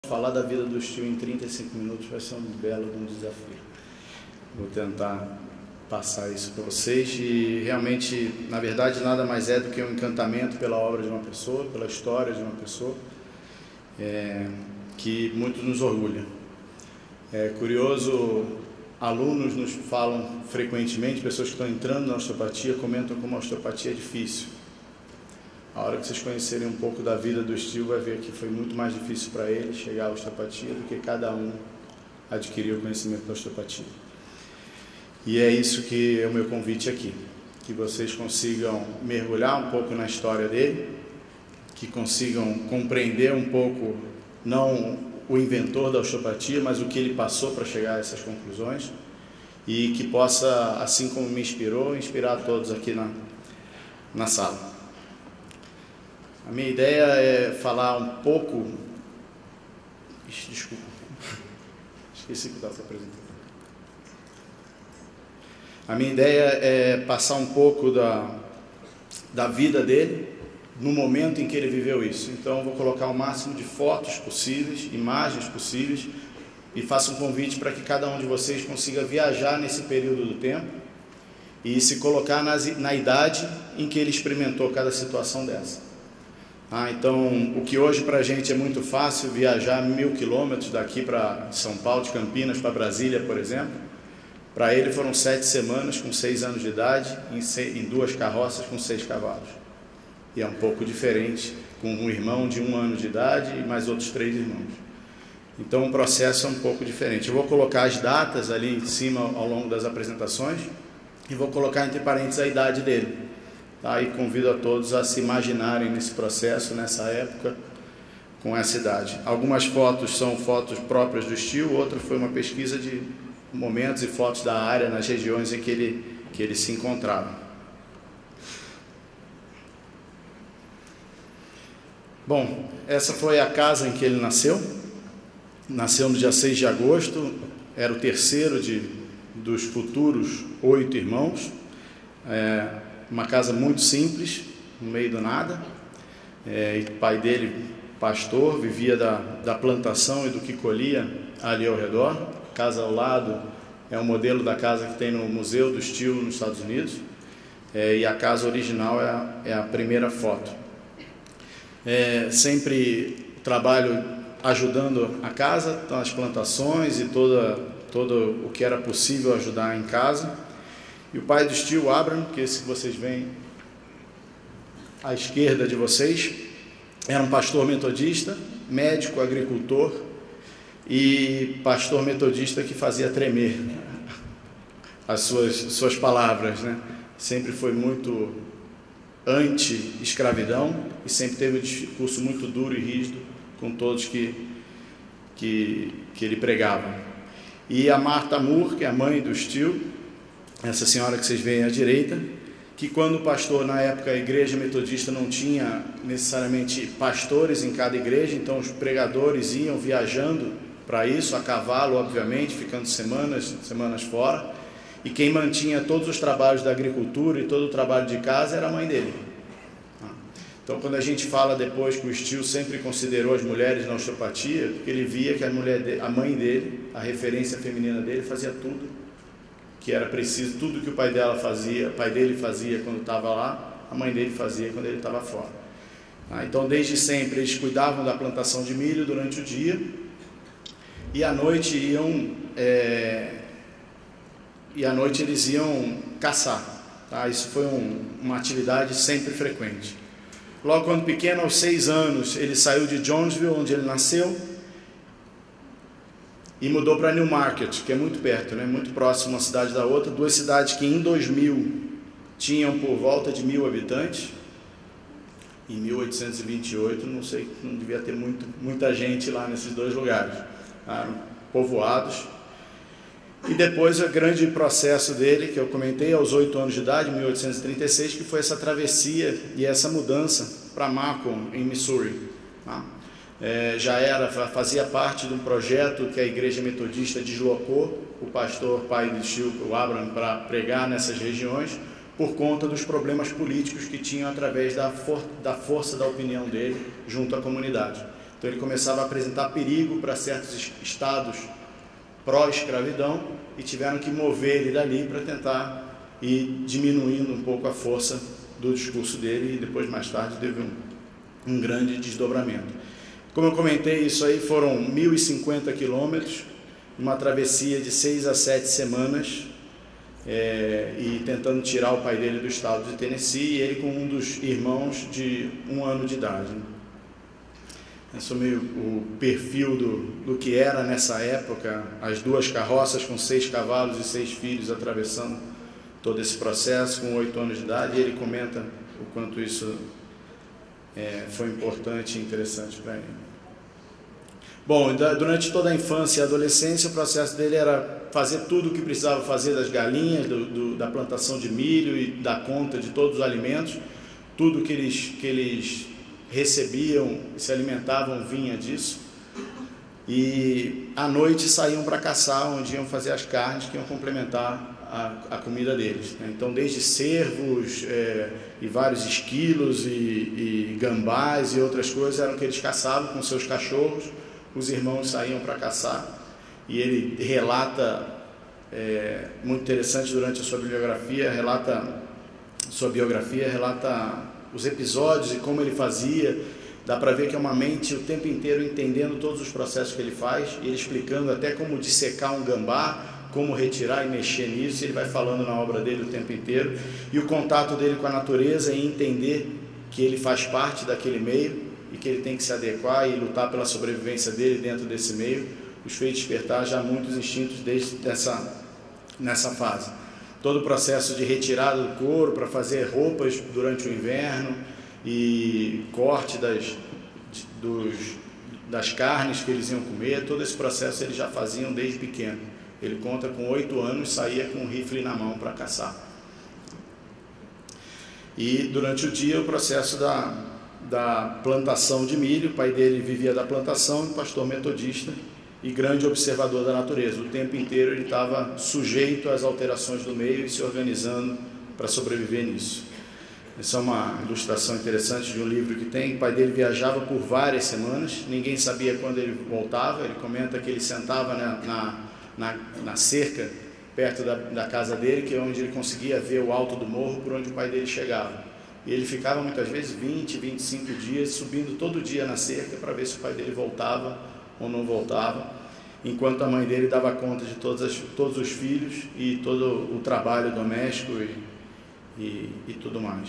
Falar da vida do Steel em 35 minutos vai ser um belo desafio. Vou tentar passar isso para vocês e realmente, na verdade, nada mais é do que um encantamento pela obra de uma pessoa, pela história de uma pessoa, que muito nos orgulha. É curioso, alunos nos falam frequentemente, pessoas que estão entrando na osteopatia comentam como a osteopatia é difícil. A hora que vocês conhecerem um pouco da vida do Steel, vai ver que foi muito mais difícil para ele chegar à osteopatia do que cada um adquirir o conhecimento da osteopatia. E é isso que é o meu convite aqui, que vocês consigam mergulhar um pouco na história dele, que consigam compreender um pouco, não o inventor da osteopatia, mas o que ele passou para chegar a essas conclusões, e que possa, assim como me inspirou, inspirar todos aqui na sala. A minha ideia é falar um pouco... Desculpa, esqueci que estava se apresentando. A minha ideia é passar um pouco da vida dele, no momento em que ele viveu isso. Então, eu vou colocar o máximo de fotos possíveis, imagens possíveis, e faço um convite para que cada um de vocês consiga viajar nesse período do tempo e se colocar na idade em que ele experimentou cada situação dessa. Então, o que hoje para a gente é muito fácil, viajar 1000 quilômetros daqui para São Paulo, de Campinas para Brasília, por exemplo, para ele foram 7 semanas com 6 anos de idade, em 2 carroças com 6 cavalos. E é um pouco diferente, com um irmão de 1 ano de idade e mais outros 3 irmãos. Então, o processo é um pouco diferente. Eu vou colocar as datas ali em cima ao longo das apresentações e vou colocar entre parênteses a idade dele. E convido a todos a se imaginarem nesse processo, nessa época, com essa idade. Algumas fotos são fotos próprias do Steel, outra foi uma pesquisa de momentos e fotos da área nas regiões em que ele se encontrava. Bom, essa foi a casa em que ele nasceu. Nasceu no dia 6 de agosto, era o terceiro dos futuros 8 irmãos. Uma casa muito simples, no meio do nada. O pai dele, pastor, vivia da plantação e do que colhia ali ao redor. A casa ao lado é um modelo da casa que tem no Museu do Steel nos Estados Unidos. E a casa original é a primeira foto. Sempre trabalho ajudando a casa, as plantações e todo o que era possível ajudar em casa. E o pai do Steel, Abraham, que esse que vocês veem à esquerda de vocês, era um pastor metodista, médico, agricultor e pastor metodista que fazia tremer as suas palavras, né? Sempre foi muito anti-escravidão e sempre teve um discurso muito duro e rígido com todos que ele pregava. E a Martha Moore, que é a mãe do Steel, essa senhora que vocês veem à direita, que quando o pastor, na época, a igreja metodista não tinha necessariamente pastores em cada igreja, então os pregadores iam viajando para isso, a cavalo, obviamente, ficando semanas fora, e quem mantinha todos os trabalhos da agricultura e todo o trabalho de casa era a mãe dele. Então, quando a gente fala depois que o Steel sempre considerou as mulheres na osteopatia, porque ele via que a mãe dele, a referência feminina dele, fazia tudo que era preciso, tudo que o pai dele fazia quando estava lá, a mãe dele fazia quando ele estava fora. Então, desde sempre, eles cuidavam da plantação de milho durante o dia, e à noite eles iam caçar. Isso foi uma atividade sempre frequente. Logo quando pequeno, aos 6 anos, ele saiu de Jonesville, onde ele nasceu, e mudou para Newmarket, que é muito perto, né? Muito próximo uma cidade da outra, 2 cidades que em 2000 tinham por volta de 1000 habitantes. Em 1828, não sei, não devia ter muita gente lá nesses 2 lugares, eram povoados. E depois o grande processo dele, que eu comentei, aos 8 anos de idade, em 1836, que foi essa travessia e essa mudança para Macomb, em Missouri. Fazia parte de um projeto que a igreja metodista deslocou o pastor pai do Steel, o Abraham, para pregar nessas regiões, por conta dos problemas políticos que tinham através da força da opinião dele junto à comunidade. Então ele começava a apresentar perigo para certos estados pró-escravidão e tiveram que mover ele dali para tentar ir diminuindo um pouco a força do discurso dele, e depois, mais tarde, teve um grande desdobramento. Como eu comentei, isso aí foram 1.050 quilômetros, uma travessia de 6 a 7 semanas, e tentando tirar o pai dele do estado de Tennessee, e ele com um dos irmãos de 1 ano de idade. Esse é meio o perfil do que era nessa época, as 2 carroças com 6 cavalos e 6 filhos atravessando todo esse processo com 8 anos de idade, e ele comenta o quanto isso foi importante e interessante para ele. Bom, durante toda a infância e adolescência, o processo dele era fazer tudo o que precisava fazer das galinhas, da plantação de milho e dar conta de todos os alimentos. Tudo que eles recebiam e se alimentavam vinha disso. E à noite saíam para caçar, onde iam fazer as carnes que iam complementar a comida deles. Então, desde cervos e vários esquilos e gambás e outras coisas eram que eles caçavam com seus cachorros. Os irmãos saíam para caçar, e ele relata, muito interessante, durante a sua biografia, relata os episódios e como ele fazia. Dá para ver que é uma mente o tempo inteiro entendendo todos os processos que ele faz, e ele explicando até como dissecar um gambá, como retirar e mexer nisso. Ele vai falando na obra dele o tempo inteiro, e o contato dele com a natureza, e entender que ele faz parte daquele meio e que ele tem que se adequar e lutar pela sobrevivência dele dentro desse meio, os fez despertar já muitos instintos desde nessa fase. Todo o processo de retirada do couro para fazer roupas durante o inverno e corte das carnes que eles iam comer, todo esse processo eles já faziam desde pequeno. Ele conta com 8 anos, saía com um rifle na mão para caçar. E durante o dia o processo da plantação de milho, o pai dele vivia da plantação, pastor metodista e grande observador da natureza. O tempo inteiro ele estava sujeito às alterações do meio e se organizando para sobreviver nisso. Essa é uma ilustração interessante de um livro que tem. O pai dele viajava por várias semanas, ninguém sabia quando ele voltava. Ele comenta que ele sentava na cerca perto da casa dele, que é onde ele conseguia ver o alto do morro por onde o pai dele chegava. E ele ficava muitas vezes 20, 25 dias subindo todo dia na cerca para ver se o pai dele voltava ou não voltava, enquanto a mãe dele dava conta de todos os filhos e todo o trabalho doméstico e tudo mais.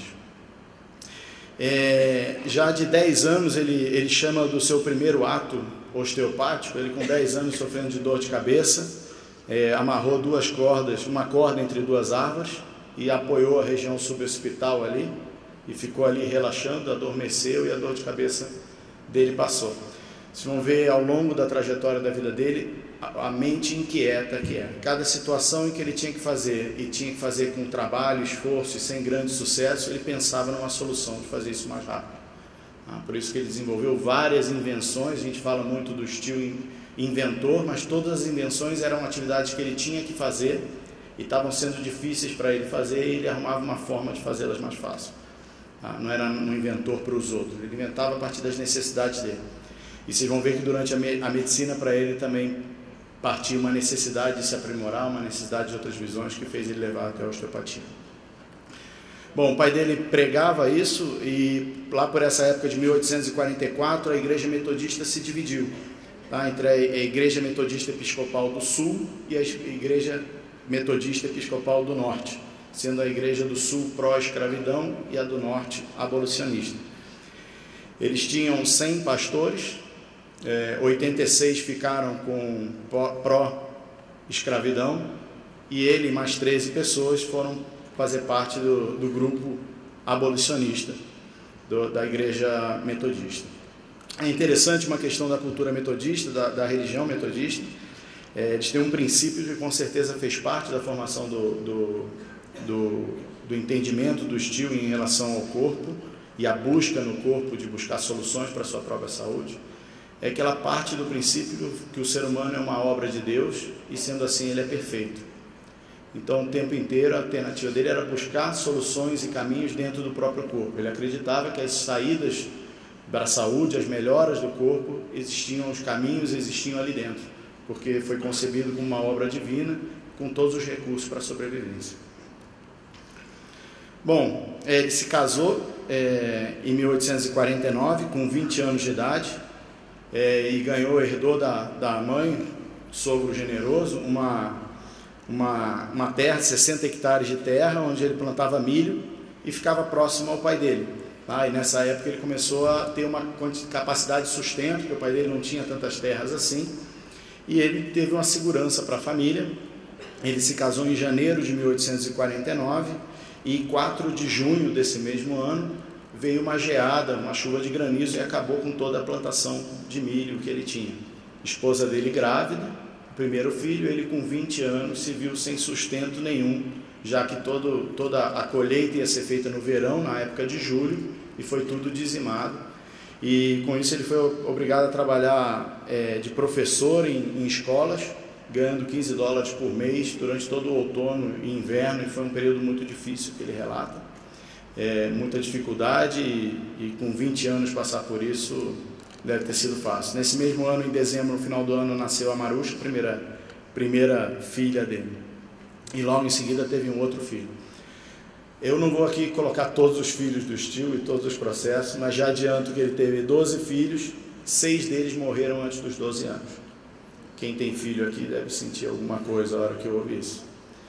Já de 10 anos ele chama do seu primeiro ato osteopático. Ele com 10 anos sofrendo de dor de cabeça, amarrou 2 cordas, uma corda entre 2 árvores e apoiou a região suboccipital ali, e ficou ali relaxando, adormeceu, e a dor de cabeça dele passou. Vocês vão ver ao longo da trajetória da vida dele a mente inquieta que é. Cada situação em que ele tinha que fazer, e tinha que fazer com trabalho, esforço e sem grande sucesso, ele pensava numa solução de fazer isso mais rápido. Por isso que ele desenvolveu várias invenções. A gente fala muito do estilo inventor, mas todas as invenções eram atividades que ele tinha que fazer e estavam sendo difíceis para ele fazer, e ele arrumava uma forma de fazê-las mais fácil. Não era um inventor para os outros, ele inventava a partir das necessidades dele. E vocês vão ver que durante a medicina, para ele também partia uma necessidade de se aprimorar, uma necessidade de outras visões, que fez ele levar até a osteopatia. Bom, o pai dele pregava isso, e lá por essa época de 1844 a igreja metodista se dividiu, entre a igreja metodista episcopal do sul e a igreja metodista episcopal do norte, sendo a igreja do sul pró-escravidão e a do norte abolicionista. Eles tinham 100 pastores, 86 ficaram com pró-escravidão, e ele e mais 13 pessoas foram fazer parte do grupo abolicionista da igreja metodista. É interessante uma questão da cultura metodista, da religião metodista. Eles têm um princípio que com certeza fez parte da formação do entendimento do estilo em relação ao corpo e a busca no corpo de buscar soluções para a sua própria saúde. É que ela parte do princípio que o ser humano é uma obra de Deus, e sendo assim ele é perfeito. Então o tempo inteiro a alternativa dele era buscar soluções e caminhos dentro do próprio corpo. Ele acreditava que as saídas para a saúde, as melhoras do corpo, existiam os caminhos, existiam ali dentro, porque foi concebido como uma obra divina, com todos os recursos para a sobrevivência. Bom, ele se casou em 1849, com 20 anos de idade, e herdou da mãe, sogro generoso, uma terra de 60 hectares de terra, onde ele plantava milho e ficava próximo ao pai dele. E nessa época ele começou a ter uma capacidade de sustento, porque o pai dele não tinha tantas terras assim, e ele teve uma segurança para a família. Ele se casou em janeiro de 1849, e 4 de junho desse mesmo ano veio uma geada, uma chuva de granizo, e acabou com toda a plantação de milho que ele tinha. Esposa dele grávida, o primeiro filho, ele com 20 anos se viu sem sustento nenhum, já que toda a colheita ia ser feita no verão, na época de julho, e foi tudo dizimado. E com isso ele foi obrigado a trabalhar de professor em escolas, ganhando $15 por mês durante todo o outono e inverno, e foi um período muito difícil que ele relata, muita dificuldade, e com 20 anos passar por isso deve ter sido fácil. Nesse mesmo ano, em dezembro, no final do ano, nasceu a Marusha, primeira filha dele, e logo em seguida teve um outro filho. Eu não vou aqui colocar todos os filhos do Steel e todos os processos, mas já adianto que ele teve 12 filhos, 6 deles morreram antes dos 12 anos. Quem tem filho aqui deve sentir alguma coisa na hora que ouve isso.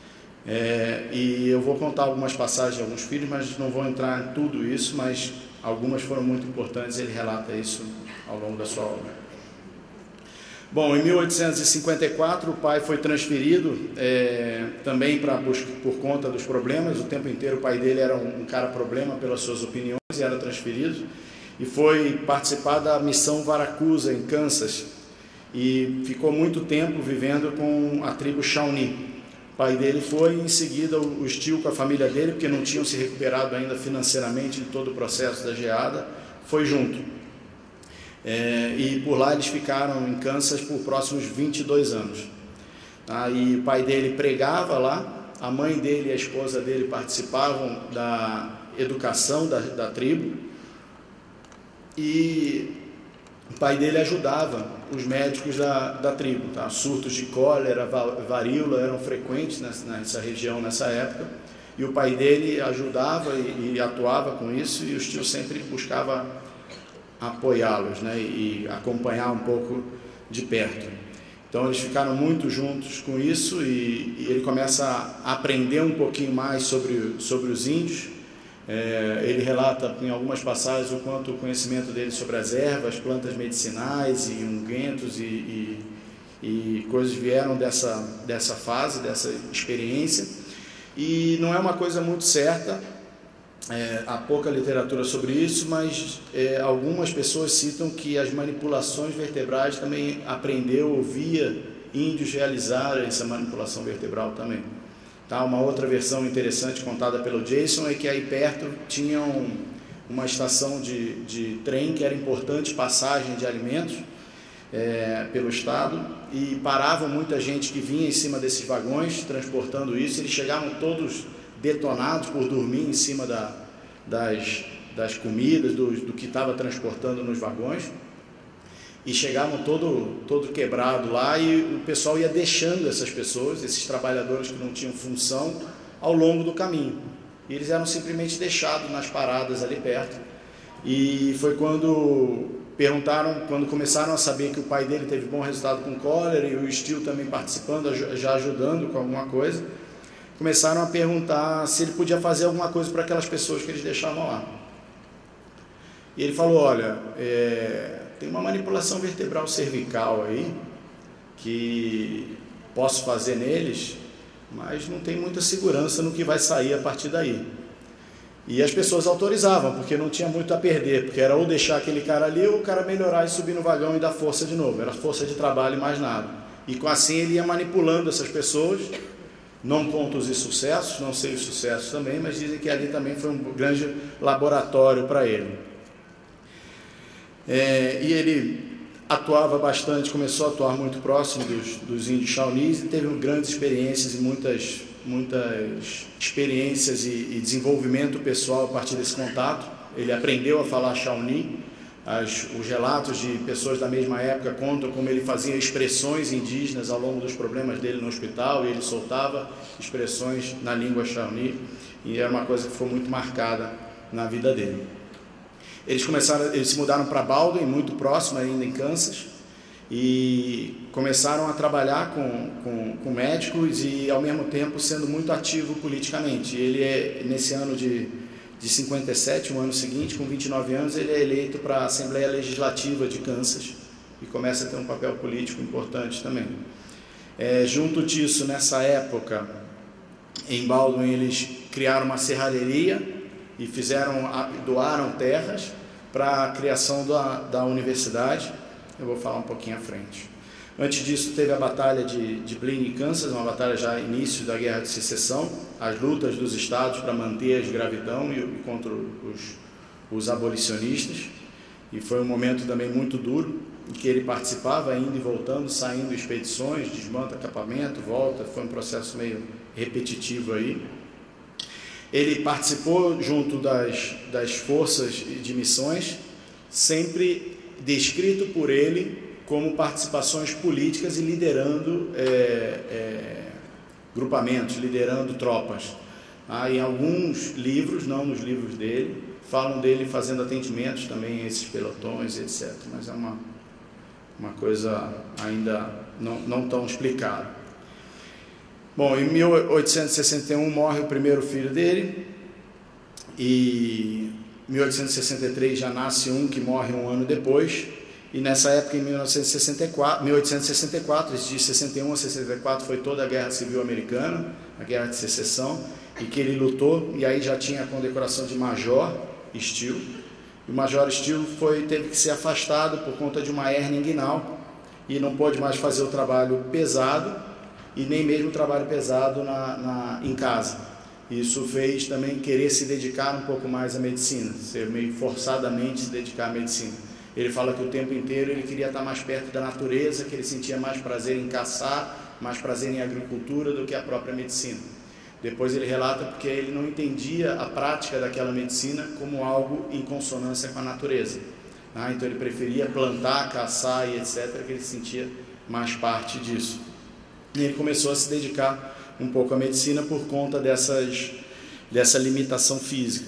E eu vou contar algumas passagens de alguns filhos, mas não vou entrar em tudo isso, mas algumas foram muito importantes, ele relata isso ao longo da sua obra. Bom, em 1854 o pai foi transferido também por conta dos problemas. O tempo inteiro o pai dele era um cara problema pelas suas opiniões, e era transferido, e foi participar da missão Varacusa, em Kansas, e ficou muito tempo vivendo com a tribo Shawnee. O pai dele foi, em seguida o Steel com a família dele, porque não tinham se recuperado ainda financeiramente de todo o processo da geada, foi junto. E por lá eles ficaram em Kansas por próximos 22 anos. E o pai dele pregava lá, a mãe dele e a esposa dele participavam da educação da tribo, e o pai dele ajudava os médicos da tribo. Surtos de cólera, varíola eram frequentes nessa região nessa época, e o pai dele ajudava e atuava com isso, e o Steel sempre buscava apoiá-los, e acompanhar um pouco de perto. Então eles ficaram muito juntos com isso, e ele começa a aprender um pouquinho mais sobre os índios. Ele relata em algumas passagens o quanto o conhecimento dele sobre as ervas, plantas medicinais e ungüentos e coisas vieram dessa fase, dessa experiência, e não é uma coisa muito certa, há pouca literatura sobre isso, mas algumas pessoas citam que as manipulações vertebrais também aprendeu ou via índios realizarem essa manipulação vertebral também. Uma outra versão interessante contada pelo Jason é que aí perto tinha uma estação de trem que era importante passagem de alimentos pelo estado, e parava muita gente que vinha em cima desses vagões transportando isso. Eles chegavam todos detonados por dormir em cima das comidas, do que estava transportando nos vagões, e chegavam todo quebrado lá, e o pessoal ia deixando essas pessoas, esses trabalhadores que não tinham função, ao longo do caminho, e eles eram simplesmente deixados nas paradas ali perto. E foi quando começaram a saber que o pai dele teve bom resultado com cólera, e o Steel também participando, já ajudando com alguma coisa, começaram a perguntar se ele podia fazer alguma coisa para aquelas pessoas que eles deixavam lá. E ele falou: olha, tem uma manipulação vertebral cervical aí, que posso fazer neles, mas não tem muita segurança no que vai sair a partir daí. E as pessoas autorizavam, porque não tinha muito a perder, porque era ou deixar aquele cara ali, ou o cara melhorar e subir no vagão e dar força de novo, era força de trabalho e mais nada. E assim ele ia manipulando essas pessoas, não pontos e sucessos, não sei os sucessos também, mas dizem que ali também foi um grande laboratório para ele. E ele atuava bastante, começou a atuar muito próximo dos índios Shawnees, e teve grandes experiências e muitas experiências e desenvolvimento pessoal a partir desse contato. Ele aprendeu a falar Shawnee, Os relatos de pessoas da mesma época contam como ele fazia expressões indígenas ao longo dos problemas dele no hospital, e ele soltava expressões na língua Shawnee, e era uma coisa que ficou muito marcada na vida dele. Eles se mudaram para Baldwin, muito próximo ainda em Kansas, e começaram a trabalhar com médicos e ao mesmo tempo sendo muito ativo politicamente. Ele nesse ano de 57, um ano seguinte, com 29 anos, ele é eleito para a Assembleia Legislativa de Kansas e começa a ter um papel político importante também. Junto disso, nessa época, em Baldwin, eles criaram uma serralheria e doaram terras para a criação da universidade. Eu vou falar um pouquinho à frente. Antes disso, teve a Batalha de Blenheim, Kansas, uma batalha já início da Guerra de Secessão, as lutas dos estados para manter a escravidão e contra os abolicionistas, e foi um momento também muito duro, em que ele participava, indo e voltando, saindo expedições, desmanta acampamento, volta, foi um processo meio repetitivo aí. Ele participou junto das forças de missões, sempre descrito por ele como participações políticas e liderando grupamentos, liderando tropas. Em alguns livros, não nos livros dele, falam dele fazendo atendimentos também a esses pelotões, etc. Mas é uma coisa ainda não tão explicada. Bom, em 1861 morre o primeiro filho dele, e em 1863 já nasce um que morre um ano depois. E nessa época, em 1864, de 61 a 64, foi toda a Guerra Civil Americana, a Guerra de Secessão, e que ele lutou, e aí já tinha a condecoração de Major Steele. E o Major Steele teve que ser afastado por conta de uma hérnia inguinal, e não pôde mais fazer o trabalho pesado, e nem mesmo o trabalho pesado em casa. Isso fez também querer se dedicar um pouco mais à medicina, ser meio forçadamente se dedicar à medicina. Ele fala que o tempo inteiro ele queria estar mais perto da natureza, que ele sentia mais prazer em caçar, mais prazer em agricultura do que a própria medicina. Depois ele relata porque ele não entendia a prática daquela medicina como algo em consonância com a natureza. Então ele preferia plantar, caçar e etc., que ele sentia mais parte disso. E ele começou a se dedicar um pouco à medicina por conta dessa limitação física.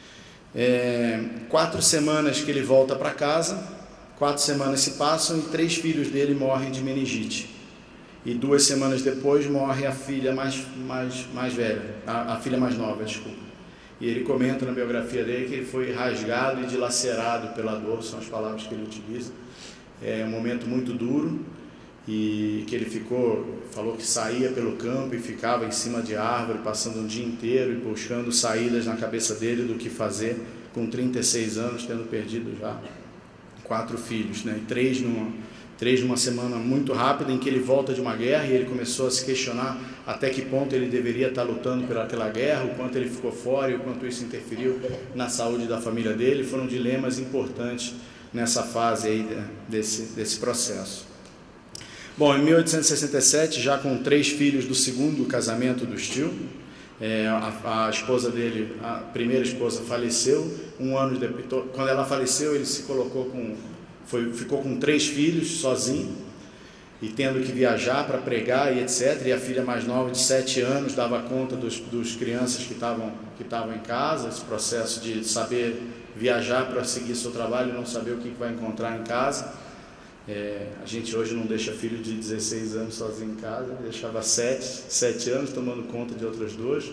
4 semanas que ele volta para casa, 4 semanas se passam e 3 filhos dele morrem de meningite. E 2 semanas depois morre a filha mais velha, a filha mais nova, desculpa. E ele comenta na biografia dele que ele foi rasgado e dilacerado pela dor, são as palavras que ele utiliza. É um momento muito duro, e que ele falou que saía pelo campo e ficava em cima de árvore, passando um dia inteiro e buscando saídas na cabeça dele do que fazer, com 36 anos, tendo perdido já 4 filhos, né? E 3 numa semana muito rápida, em que ele volta de uma guerra, e ele começou a se questionar até que ponto ele deveria estar lutando pelaquela guerra, o quanto ele ficou fora e o quanto isso interferiu na saúde da família dele. Foram dilemas importantes nessa fase aí desse processo. Bom, em 1867, já com 3 filhos do segundo casamento do Steele, a esposa dele, a primeira esposa, faleceu. Um ano depois, quando ela faleceu, ele se ficou com 3 filhos sozinho, e tendo que viajar para pregar e etc. E a filha mais nova, de 7 anos, dava conta dos crianças que estavam em casa. Esse processo de saber viajar para seguir seu trabalho e não saber o que vai encontrar em casa. A gente hoje não deixa filho de 16 anos sozinho em casa, deixava 7 anos tomando conta de outras 2.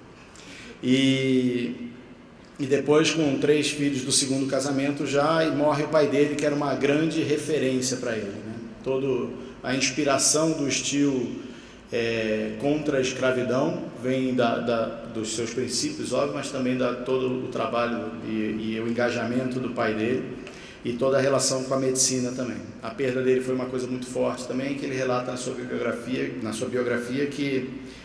E depois, com 3 filhos do segundo casamento já, e morre o pai dele, que era uma grande referência para ele, né? Toda a inspiração do Steele contra a escravidão vem dos seus princípios, óbvio, mas também todo o trabalho e o engajamento do pai dele, e toda a relação com a medicina também. A perda dele foi uma coisa muito forte também, que ele relata na sua biografia que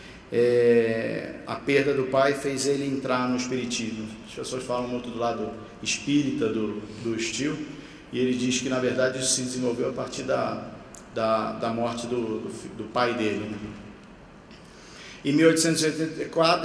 a perda do pai fez ele entrar no espiritismo. As pessoas falam muito do lado espírita do Steele, e ele diz que na verdade isso se desenvolveu a partir da morte do pai dele, né? Em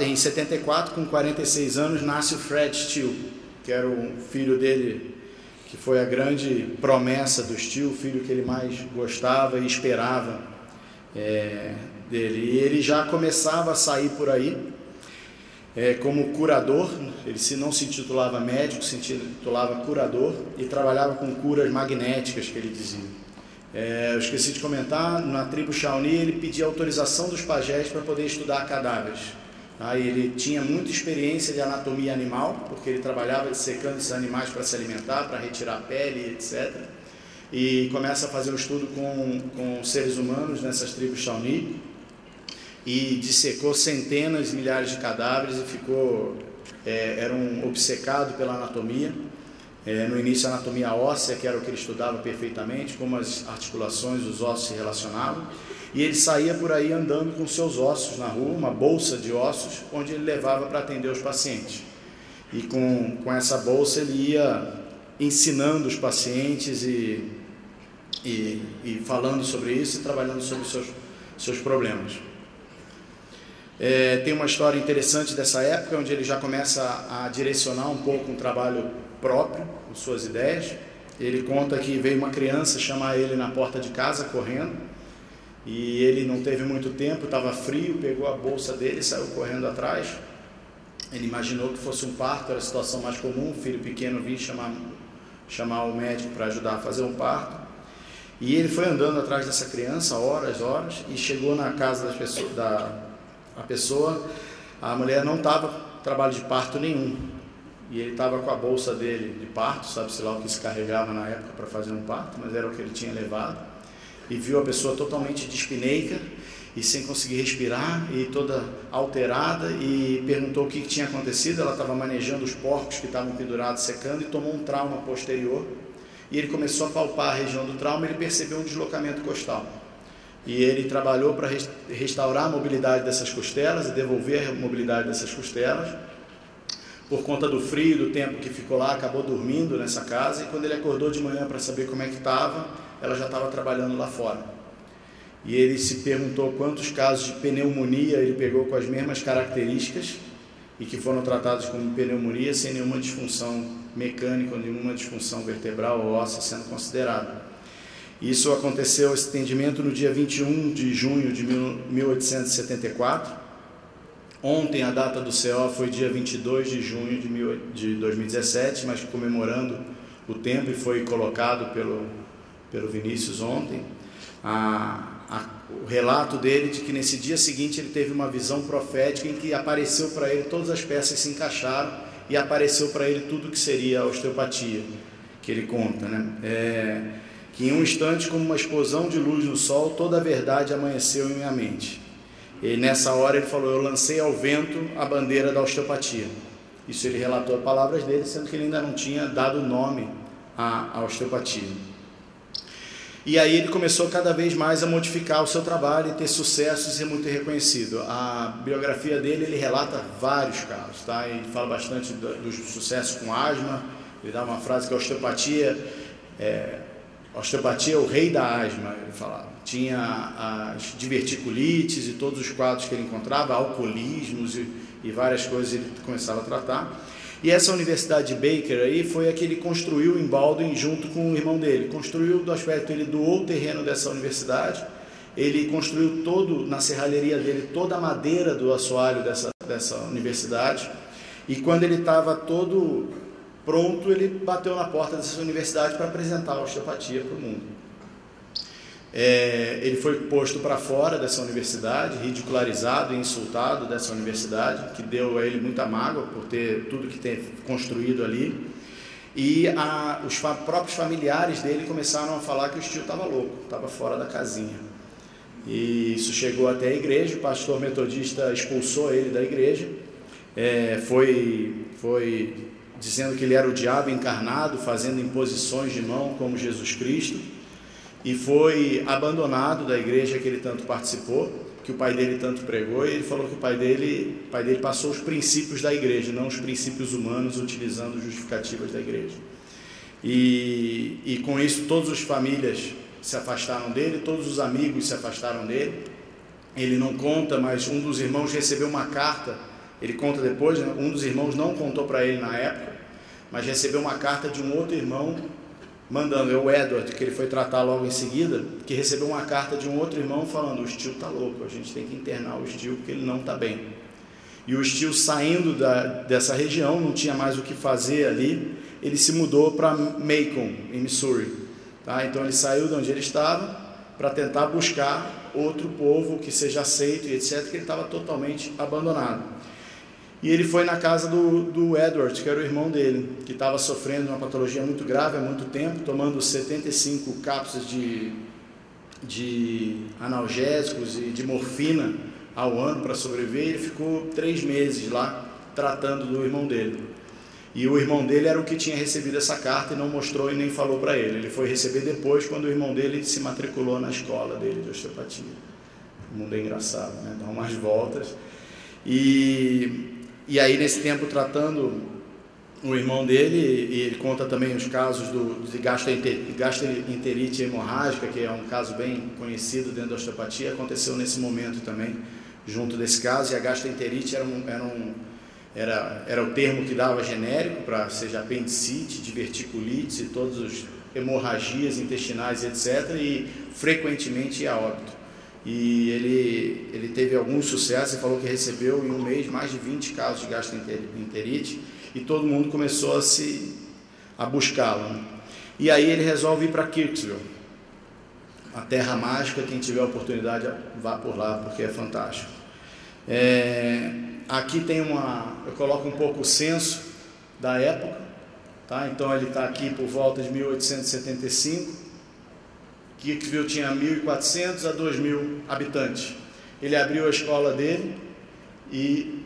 1874, com 46 anos, nasce o Fred Steele, que era um filho dele, que foi a grande promessa do tio, o filho que ele mais gostava e esperava dele. E ele já começava a sair por aí como curador. Ele não se intitulava médico, se intitulava curador, e trabalhava com curas magnéticas, que ele dizia. Eu esqueci de comentar, na tribo Shawnee ele pedia autorização dos pajés para poder estudar cadáveres. Ele tinha muita experiência de anatomia animal, porque ele trabalhava dissecando esses animais para se alimentar, para retirar a pele, etc. E começa a fazer um estudo com seres humanos nessas tribos Shawnee, e dissecou centenas, milhares de cadáveres e era um obcecado pela anatomia. No início a anatomia óssea, que era o que ele estudava perfeitamente, como as articulações, os ossos se relacionavam, e ele saía por aí andando com seus ossos na rua, uma bolsa de ossos, onde ele levava para atender os pacientes. E com essa bolsa ele ia ensinando os pacientes e falando sobre isso e trabalhando sobre os seus problemas. Tem uma história interessante dessa época, onde ele já começa a direcionar um pouco um trabalho próprio, com suas ideias. Ele conta que veio uma criança chamar ele na porta de casa, correndo, e ele não teve muito tempo, estava frio, pegou a bolsa dele e saiu correndo atrás. Ele imaginou que fosse um parto, era a situação mais comum, o filho pequeno vinha chamar o médico para ajudar a fazer um parto. E ele foi andando atrás dessa criança, horas, e chegou na casa a pessoa, a mulher não estava em trabalho de parto nenhum, e ele estava com a bolsa dele de parto, sabe-se lá o que se carregava na época para fazer um parto, mas era o que ele tinha levado, e viu a pessoa totalmente dispineica e sem conseguir respirar e toda alterada, e perguntou o que tinha acontecido. Ela estava manejando os porcos que estavam pendurados secando e tomou um trauma posterior, e ele começou a palpar a região do trauma. Ele percebeu um deslocamento costal. E ele trabalhou para restaurar a mobilidade dessas costelas e devolver a mobilidade dessas costelas. Por conta do frio, do tempo que ficou lá, acabou dormindo nessa casa, e quando ele acordou de manhã para saber como é que estava, ela já estava trabalhando lá fora. E ele se perguntou quantos casos de pneumonia ele pegou com as mesmas características e que foram tratados como pneumonia sem nenhuma disfunção mecânica, nenhuma disfunção vertebral ou óssea sendo considerada. Isso aconteceu, esse atendimento, no dia 21 de junho de 1874. Ontem a data do CO foi dia 22 de junho de 2017, mas comemorando o tempo, e foi colocado pelo Vinícius ontem. O relato dele de que nesse dia seguinte ele teve uma visão profética em que apareceu para ele, todas as peças se encaixaram e apareceu para ele tudo que seria a osteopatia, que ele conta, né? Que em um instante, como uma explosão de luz no sol, toda a verdade amanheceu em minha mente. E nessa hora ele falou: eu lancei ao vento a bandeira da osteopatia. Isso ele relatou as palavras dele, sendo que ele ainda não tinha dado nome à osteopatia. E aí ele começou cada vez mais a modificar o seu trabalho e ter sucesso e ser muito reconhecido. A biografia dele, ele relata vários casos, tá? Ele fala bastante dos sucessos com asma. Ele dá uma frase que a osteopatia é o rei da asma, ele falava. Tinha as diverticulites e todos os quadros que ele encontrava, alcoolismos e várias coisas ele começava a tratar. E essa universidade de Baker aí foi a que ele construiu em Baldwin junto com o irmão dele. Construiu do aspecto, ele doou o terreno dessa universidade, ele construiu na serralheria dele, toda a madeira do assoalho dessa universidade. E quando ele estava todo pronto, ele bateu na porta dessa universidade para apresentar a osteopatia para o mundo. Ele foi posto para fora dessa universidade, ridicularizado e insultado dessa universidade, que deu a ele muita mágoa por ter tudo que tem construído ali. E os próprios familiares dele começaram a falar que o tio estava louco, estava fora da casinha. E isso chegou até a igreja. O pastor metodista expulsou ele da igreja, foi dizendo que ele era o diabo encarnado, fazendo imposições de mão como Jesus Cristo, e foi abandonado da igreja que ele tanto participou, que o pai dele tanto pregou. E ele falou que o pai dele passou os princípios da igreja, não os princípios humanos, utilizando justificativas da igreja. E com isso todas as famílias se afastaram dele, todos os amigos se afastaram dele. Ele não conta, mas um dos irmãos recebeu uma carta, ele conta depois, né? Um dos irmãos não contou para ele na época, mas recebeu uma carta de um outro irmão mandando, o Edward, que ele foi tratar logo em seguida, que recebeu uma carta de um outro irmão falando: o Steele está louco, a gente tem que internar o Steele porque ele não está bem. E o Steele, saindo dessa região, não tinha mais o que fazer ali, ele se mudou para Macon, em Missouri. Tá? Então ele saiu de onde ele estava para tentar buscar outro povo que seja aceito e etc, que ele estava totalmente abandonado. E ele foi na casa do Edward, que era o irmão dele, que estava sofrendo uma patologia muito grave há muito tempo, tomando 75 cápsulas de analgésicos e de morfina ao ano para sobreviver. Ele ficou 3 meses lá tratando do irmão dele. E o irmão dele era o que tinha recebido essa carta e não mostrou e nem falou para ele. Ele foi receber depois, quando o irmão dele se matriculou na escola dele de osteopatia. O mundo é engraçado, né? Dá umas voltas. E aí, nesse tempo, tratando o irmão dele, e ele conta também os casos de gastroenterite hemorrágica, que é um caso bem conhecido dentro da osteopatia, aconteceu nesse momento também, junto desse caso. E a gastroenterite era o termo que dava genérico para seja apendicite, diverticulite, todas as hemorragias intestinais, etc., e frequentemente a óbito. E ele teve algum sucesso e falou que recebeu em um mês mais de 20 casos de gastroenterite, e todo mundo começou a buscá-lo, né? E aí ele resolve ir para Kirksville, a terra mágica. Quem tiver a oportunidade, vá por lá, porque é fantástico. Aqui tem eu coloco um pouco o censo da época, tá? Então ele está aqui por volta de 1875. Kirksville tinha 1.400 a 2.000 habitantes. Ele abriu a escola dele em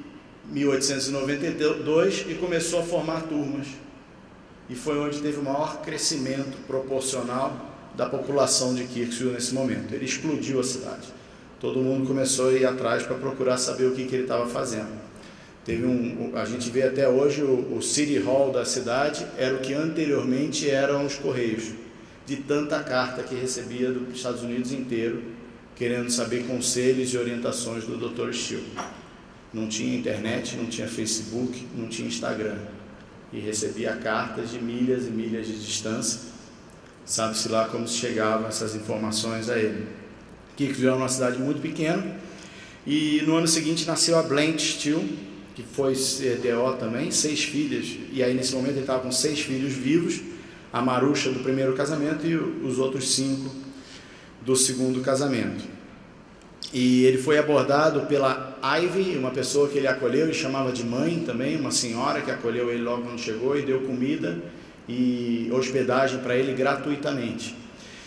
1892 e começou a formar turmas. E foi onde teve o maior crescimento proporcional da população de Kirksville nesse momento. Ele explodiu a cidade. Todo mundo começou a ir atrás para procurar saber o que ele estava fazendo. A gente vê até hoje o City Hall da cidade era o que anteriormente eram os Correios, de tanta carta que recebia dos Estados Unidos inteiro, querendo saber conselhos e orientações do Dr. Steele. Não tinha internet, não tinha Facebook, não tinha Instagram, e recebia cartas de milhas e milhas de distância. Sabe-se lá como chegavam essas informações a ele. Kirksville era uma cidade muito pequena, e no ano seguinte nasceu a Blanche Steele, que foi CDO também, 6 filhas, e aí nesse momento ele estava com 6 filhos vivos, a Marusha do primeiro casamento e os outros 5 do segundo casamento. E ele foi abordado pela Ivy, uma pessoa que ele acolheu e chamava de mãe também, uma senhora que acolheu ele logo quando chegou e deu comida e hospedagem para ele gratuitamente.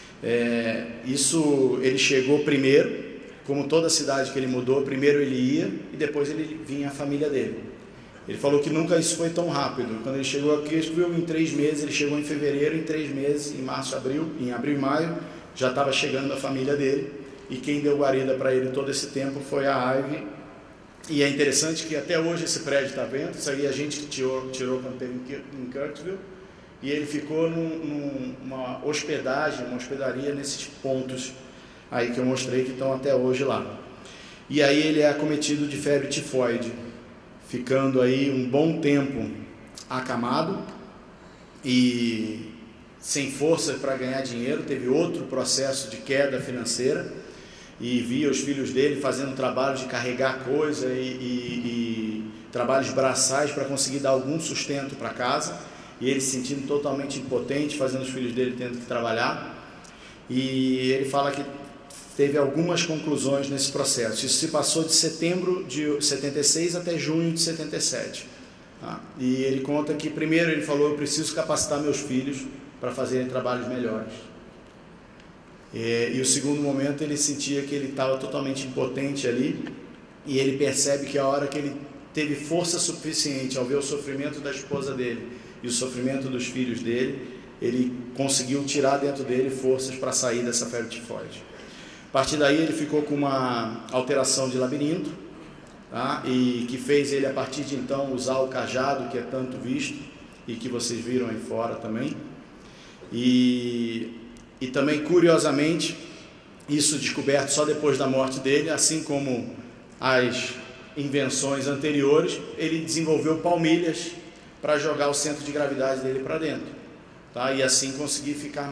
Ele chegou primeiro, como toda cidade que ele mudou, primeiro ele ia e depois ele vinha a família dele. Ele falou que nunca isso foi tão rápido. Quando ele chegou aqui, em 3 meses, ele chegou em fevereiro, em 3 meses, em março, em abril e maio, já estava chegando a família dele, e quem deu guarida para ele todo esse tempo foi a Ivy. E é interessante que até hoje esse prédio está vendo, isso aí a gente que tirou quando esteve em Kirksville, e ele ficou numa hospedaria nesses pontos aí que eu mostrei que estão até hoje lá. E aí ele é acometido de febre tifoide, ficando aí um bom tempo acamado e sem força para ganhar dinheiro. Teve outro processo de queda financeira e via os filhos dele fazendo trabalho de carregar coisa e trabalhos braçais para conseguir dar algum sustento para casa, e ele se sentindo totalmente impotente, fazendo os filhos dele tendo que trabalhar. E ele fala que teve algumas conclusões nesse processo. Isso se passou de setembro de 76 até junho de 77. Tá? E ele conta que primeiro ele falou: eu preciso capacitar meus filhos para fazerem trabalhos melhores. E o segundo momento, ele sentia que ele estava totalmente impotente ali, e ele percebe que a hora que ele teve força suficiente ao ver o sofrimento da esposa dele e o sofrimento dos filhos dele, ele conseguiu tirar dentro dele forças para sair dessa febre tifoide. A partir daí ele ficou com uma alteração de labirinto, tá? E que fez ele, a partir de então, usar o cajado que é tanto visto e que vocês viram aí fora também. E também, curiosamente, isso descoberto só depois da morte dele, assim como as invenções anteriores, ele desenvolveu palmilhas para jogar o centro de gravidade dele para dentro. tá? E assim conseguir ficar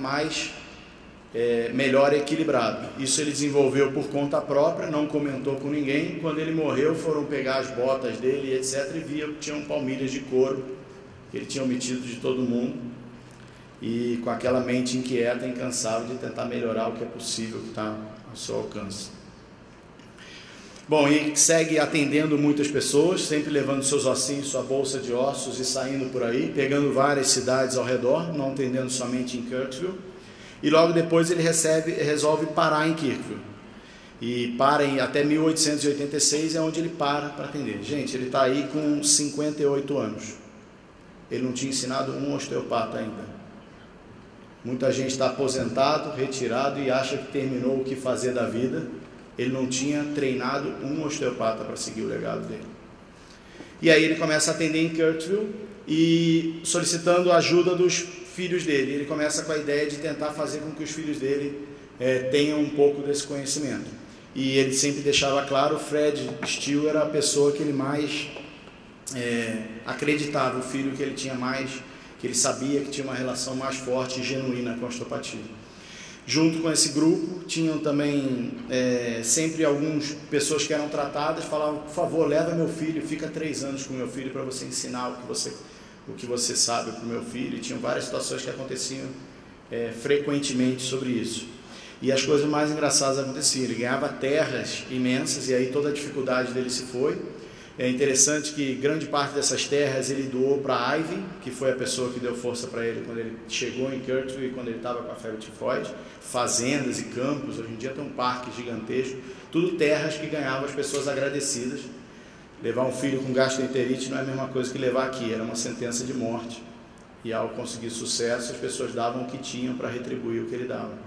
melhor equilibrado. Isso ele desenvolveu por conta própria, não comentou com ninguém. Quando ele morreu, foram pegar as botas dele, etc, e viam que tinham palmilhas de couro que ele tinha omitido de todo mundo, e com aquela mente inquieta, incansável de tentar melhorar o que é possível, que está ao seu alcance. Bom, e segue atendendo muitas pessoas, sempre levando seus ossinhos, sua bolsa de ossos e saindo por aí, pegando várias cidades ao redor, não atendendo somente em Kirksville. E logo depois ele resolve parar em Kirksville. E para até 1886 é onde ele para atender. Gente, ele está aí com 58 anos. Ele não tinha ensinado um osteopata ainda. Muita gente está aposentado, retirado e acha que terminou o que fazer da vida. Ele não tinha treinado um osteopata para seguir o legado dele. E aí ele começa a atender em Kirksville e solicitando a ajuda dos filhos dele. Ele começa com a ideia de tentar fazer com que os filhos dele tenham um pouco desse conhecimento. E ele sempre deixava claro, o Fred Steele era a pessoa que ele mais acreditava, o filho que ele tinha mais, que ele sabia que tinha uma relação mais forte e genuína com a osteopatia. Junto com esse grupo, tinham também sempre algumas pessoas que eram tratadas, falavam, por favor, leva meu filho, fica 3 anos com meu filho para você ensinar o que você sabe para o meu filho. E tinham várias situações que aconteciam frequentemente sobre isso. E as coisas mais engraçadas aconteciam. Ele ganhava terras imensas e aí toda a dificuldade dele se foi. É interessante que grande parte dessas terras ele doou para Ivy, que foi a pessoa que deu força para ele quando ele chegou em Kirksville e quando ele estava com a febre tifoide. Fazendas e campos, hoje em dia tem um parque gigantesco, tudo terras que ganhavam as pessoas agradecidas. Levar um filho com gastroenterite não é a mesma coisa que levar aqui, era uma sentença de morte. E ao conseguir sucesso, as pessoas davam o que tinham para retribuir o que ele dava.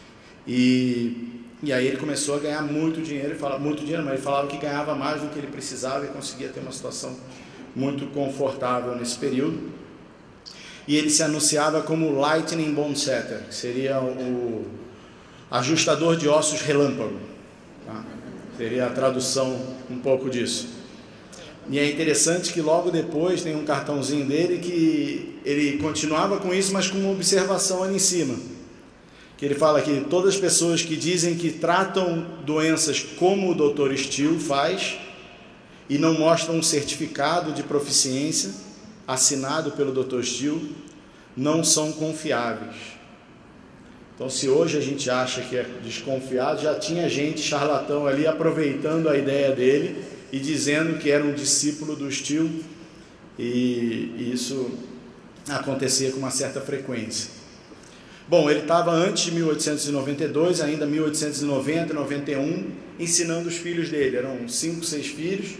E aí ele começou a ganhar muito dinheiro, mas ele falava que ganhava mais do que ele precisava e conseguia ter uma situação muito confortável nesse período. E ele se anunciava como Lightning Bone Setter, que seria o ajustador de ossos relâmpago, tá? Seria a tradução um pouco disso. E é interessante que logo depois tem um cartãozinho dele que ele continuava com isso, mas com uma observação ali em cima. Que ele fala que todas as pessoas que dizem que tratam doenças como o Dr. Steele faz e não mostram um certificado de proficiência assinado pelo Dr. Steele, não são confiáveis. Então, se hoje a gente acha que é desconfiado, já tinha gente charlatão ali aproveitando a ideia dele e dizendo que era um discípulo do Steele, e isso acontecia com uma certa frequência. Bom, ele estava antes de 1892, ainda 1890, 91, ensinando os filhos dele. Eram 5 filhos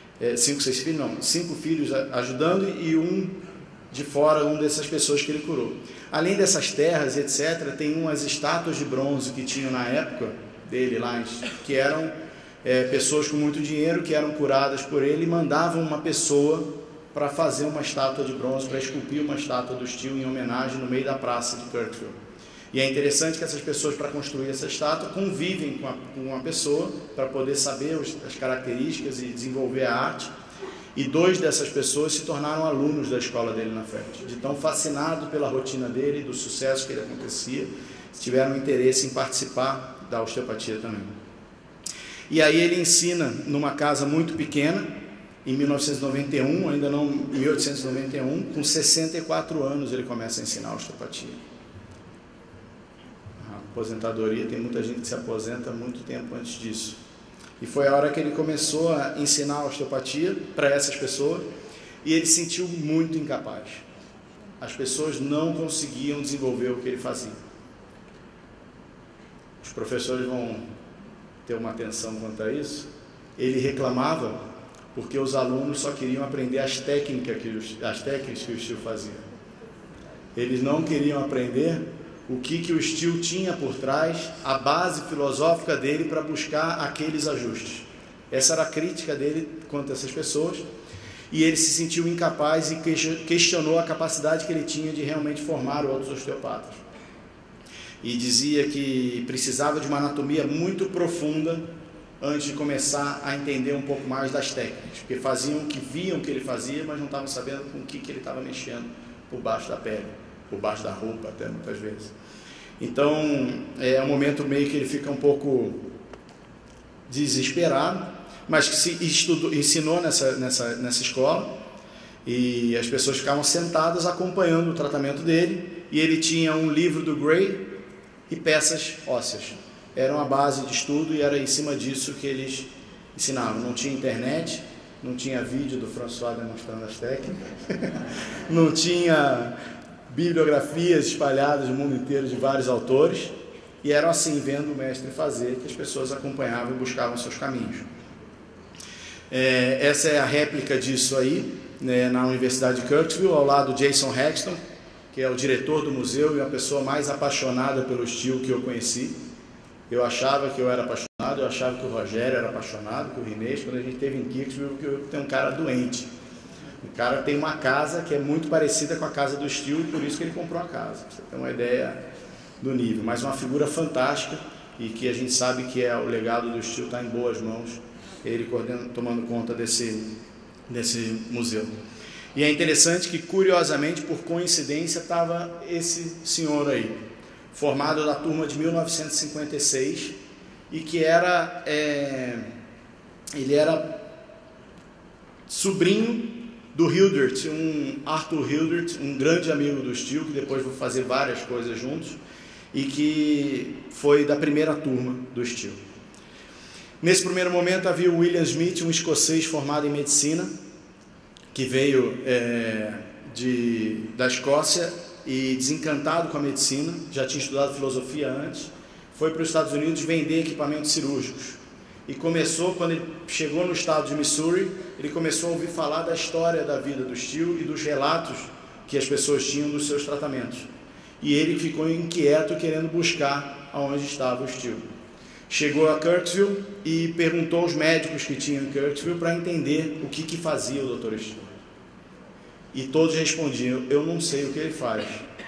ajudando e um de fora, um dessas pessoas que ele curou. Além dessas terras, etc., tem umas estátuas de bronze que tinham na época dele lá, que eram pessoas com muito dinheiro, que eram curadas por ele e mandavam uma pessoa para fazer uma estátua de bronze, para esculpir uma estátua do Steele em homenagem no meio da praça de Kirksville. E é interessante que essas pessoas, para construir essa estátua, convivem com uma pessoa para poder saber as características e desenvolver a arte. E 2 dessas pessoas se tornaram alunos da escola dele na FET. De tão fascinado pela rotina dele, do sucesso que ele acontecia, tiveram interesse em participar da osteopatia também. E aí ele ensina numa casa muito pequena, em 1991, ainda não em 1891, com 64 anos ele começa a ensinar osteopatia. A aposentadoria, tem muita gente que se aposenta muito tempo antes disso. E foi a hora que ele começou a ensinar a osteopatia para essas pessoas, e ele se sentiu muito incapaz. As pessoas não conseguiam desenvolver o que ele fazia. Os professores vão ter uma atenção quanto a isso. Ele reclamava porque os alunos só queriam aprender as técnicas que o Steele fazia. Eles não queriam aprender o que o Steele tinha por trás, a base filosófica dele para buscar aqueles ajustes. Essa era a crítica dele quanto a essas pessoas, e ele se sentiu incapaz e questionou a capacidade que ele tinha de realmente formar outros osteopatas. E dizia que precisava de uma anatomia muito profunda antes de começar a entender um pouco mais das técnicas, porque faziam o que viam que ele fazia, mas não estavam sabendo com o que ele estava mexendo por baixo da pele. por baixo da roupa até muitas vezes. Então é um momento meio que ele fica um pouco desesperado, mas que ensinou nessa escola, e as pessoas ficavam sentadas acompanhando o tratamento dele, e ele tinha um livro do Gray e peças ósseas. Era uma base de estudo e era em cima disso que eles ensinavam. Não tinha internet, não tinha vídeo do François demonstrando as técnicas, não tinha bibliografias espalhadas no mundo inteiro de vários autores, e eram assim, vendo o mestre fazer, que as pessoas acompanhavam e buscavam seus caminhos. Essa é a réplica disso aí, né, na Universidade de Kirksville, ao lado do Jason Hexton, que é o diretor do museu e a pessoa mais apaixonada pelo estilo que eu conheci. Eu achava que eu era apaixonado, eu achava que o Rogério era apaixonado, que o Rinês, quando a gente esteve em Kirksville, que tem um cara doente. O cara tem uma casa que é muito parecida com a casa do Steele, e por isso que ele comprou a casa. Pra você ter uma ideia do nível. Mas uma figura fantástica, e que a gente sabe que o legado do Steele está em boas mãos, ele tomando conta desse museu. E é interessante que, curiosamente, por coincidência, estava esse senhor aí, formado da turma de 1956, e que ele era sobrinho do Hildert, Arthur Hildert, um grande amigo do Steele, que depois vou fazer várias coisas juntos, e que foi da primeira turma do Steele. Nesse primeiro momento havia o William Smith, um escocês formado em medicina, que veio da Escócia e desencantado com a medicina, já tinha estudado filosofia antes, foi para os Estados Unidos vender equipamentos cirúrgicos. E começou, quando ele chegou no estado de Missouri, ele começou a ouvir falar da história da vida do Steele e dos relatos que as pessoas tinham dos seus tratamentos. E ele ficou inquieto, querendo buscar aonde estava o Steele. Chegou a Kirksville e perguntou aos médicos que tinham em Kirksville para entender o que fazia o Dr. Steele. E todos respondiam: eu não sei o que ele faz,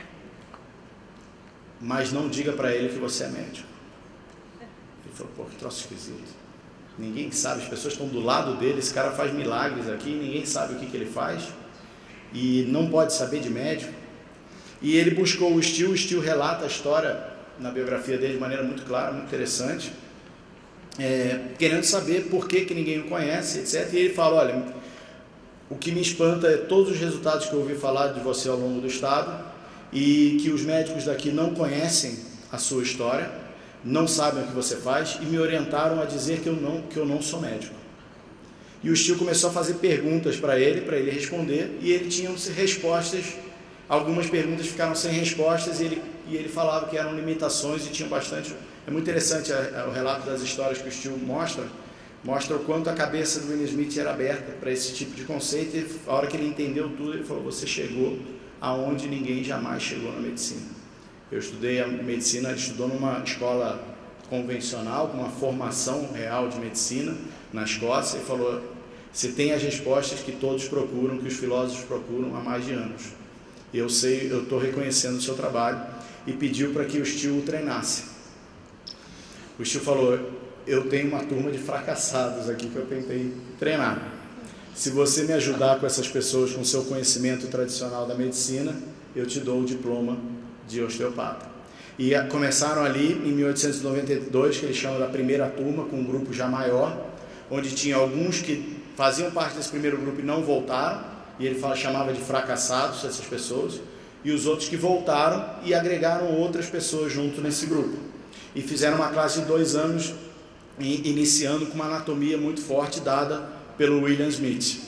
mas não diga para ele que você é médico. Ele falou: pô, que troço esquisito. Ninguém sabe, as pessoas estão do lado dele, esse cara faz milagres aqui, ninguém sabe o que ele faz, e não pode saber de médico. E ele buscou o Steele relata a história na biografia dele de maneira muito clara, muito interessante, querendo saber por que ninguém o conhece, etc. E ele fala: olha, o que me espanta é todos os resultados que eu ouvi falar de você ao longo do estado, e que os médicos daqui não conhecem a sua história, não sabem o que você faz, e me orientaram a dizer que eu não sou médico. E o Steele começou a fazer perguntas para ele responder, e ele tinha respostas. Algumas perguntas ficaram sem respostas, e ele falava que eram limitações, e tinha bastante. É muito interessante o relato das histórias que o Steele mostra o quanto a cabeça do William Smith era aberta para esse tipo de conceito, e a hora que ele entendeu tudo, ele falou: você chegou aonde ninguém jamais chegou na medicina. Eu estudei a medicina, ele estudou numa escola convencional, com uma formação real de medicina na Escócia, e falou: você tem as respostas que todos procuram, que os filósofos procuram há mais de anos. Eu estou reconhecendo o seu trabalho, e pediu para que o Steele o treinasse. O Steele falou: eu tenho uma turma de fracassados aqui que eu tentei treinar. Se você me ajudar com essas pessoas, com o seu conhecimento tradicional da medicina, eu te dou o diploma de osteopata. E começaram ali em 1892, que eles chamam da primeira turma, com um grupo já maior, onde tinha alguns que faziam parte desse primeiro grupo e não voltaram, e ele chamava de fracassados essas pessoas, e os outros que voltaram e agregaram outras pessoas junto nesse grupo. E fizeram uma classe de 2 anos, iniciando com uma anatomia muito forte dada pelo William Smith.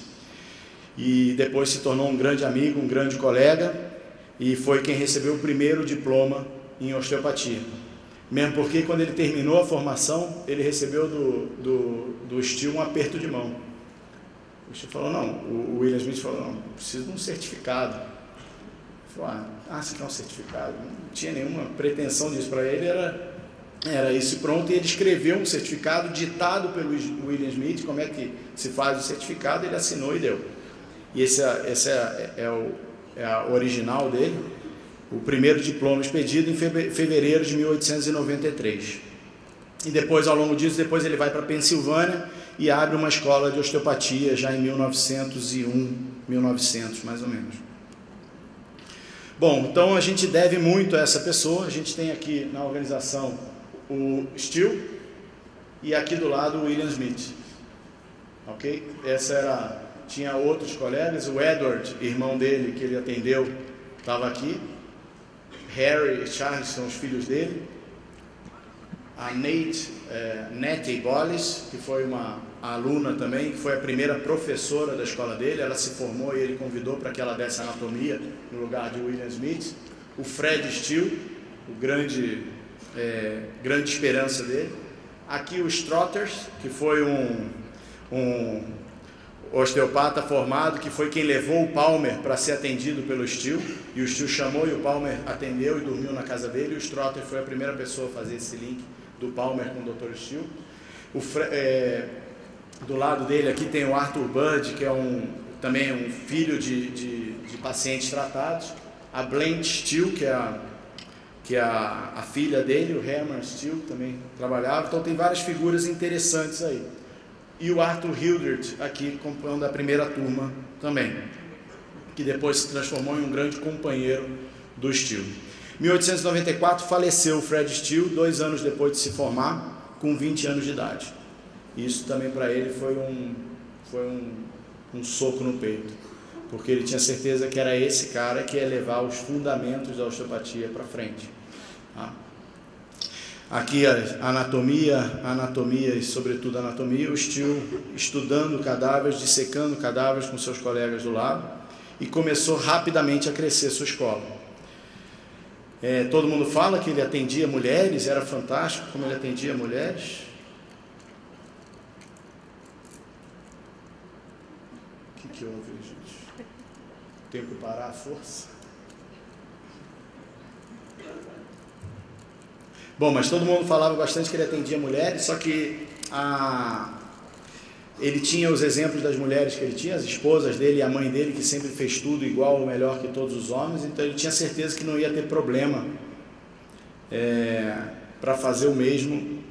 E depois se tornou um grande amigo, um grande colega, e foi quem recebeu o primeiro diploma em osteopatia. Mesmo porque quando ele terminou a formação, ele recebeu do Steele um aperto de mão. O Steele falou: não, o William Smith falou: não, preciso de um certificado. Ele falou: você quer um certificado? Não tinha nenhuma pretensão disso, para ele era isso, pronto. E ele escreveu um certificado ditado pelo William Smith, como é que se faz o certificado, ele assinou e deu. E esse é a original dele, o primeiro diploma expedido em fevereiro de 1893. E depois, ao longo disso, ele vai para a Pensilvânia e abre uma escola de osteopatia já em 1901, 1900 mais ou menos. Bom, então a gente deve muito a essa pessoa. A gente tem aqui na organização o Steele e aqui do lado o William Smith. Ok? Tinha outros colegas, o Edward, irmão dele, que ele atendeu, estava aqui. Harry e Charles são os filhos dele. A Nettie Bolles, que foi uma aluna também, que foi a primeira professora da escola dele. Ela se formou e ele convidou para que ela desse anatomia no lugar de William Smith. O Fred Steele, o grande esperança dele. Aqui o Strotters, que foi um osteopata formado, que foi quem levou o Palmer para ser atendido pelo Steele, e o Steele chamou e o Palmer atendeu e dormiu na casa dele, e o Strotter foi a primeira pessoa a fazer esse link do Palmer com o Dr. Steele. Do lado dele aqui tem o Arthur Budd, que é também um filho de pacientes tratados. A Blanche Steele, que é a filha dele, o Herman Steele, também trabalhava. Então tem várias figuras interessantes aí. E o Arthur Hildreth aqui, compondo a primeira turma também, que depois se transformou em um grande companheiro do Steele. Em 1894 faleceu o Fred Steele, 2 anos depois de se formar, com 20 anos de idade. Isso também para ele foi um soco no peito, porque ele tinha certeza que era esse cara que ia levar os fundamentos da osteopatia para frente. Tá? Aqui a anatomia e sobretudo a anatomia, o Steele estudando cadáveres, dissecando cadáveres com seus colegas do lado, e começou rapidamente a crescer sua escola. Todo mundo fala que ele atendia mulheres, era fantástico como ele atendia mulheres. O que houve, gente? Tenho que parar a força? Bom, mas todo mundo falava bastante que ele atendia mulheres, só que ele tinha os exemplos das mulheres que ele tinha, as esposas dele e a mãe dele, que sempre fez tudo igual ou melhor que todos os homens, então ele tinha certeza que não ia ter problema para fazer o mesmo,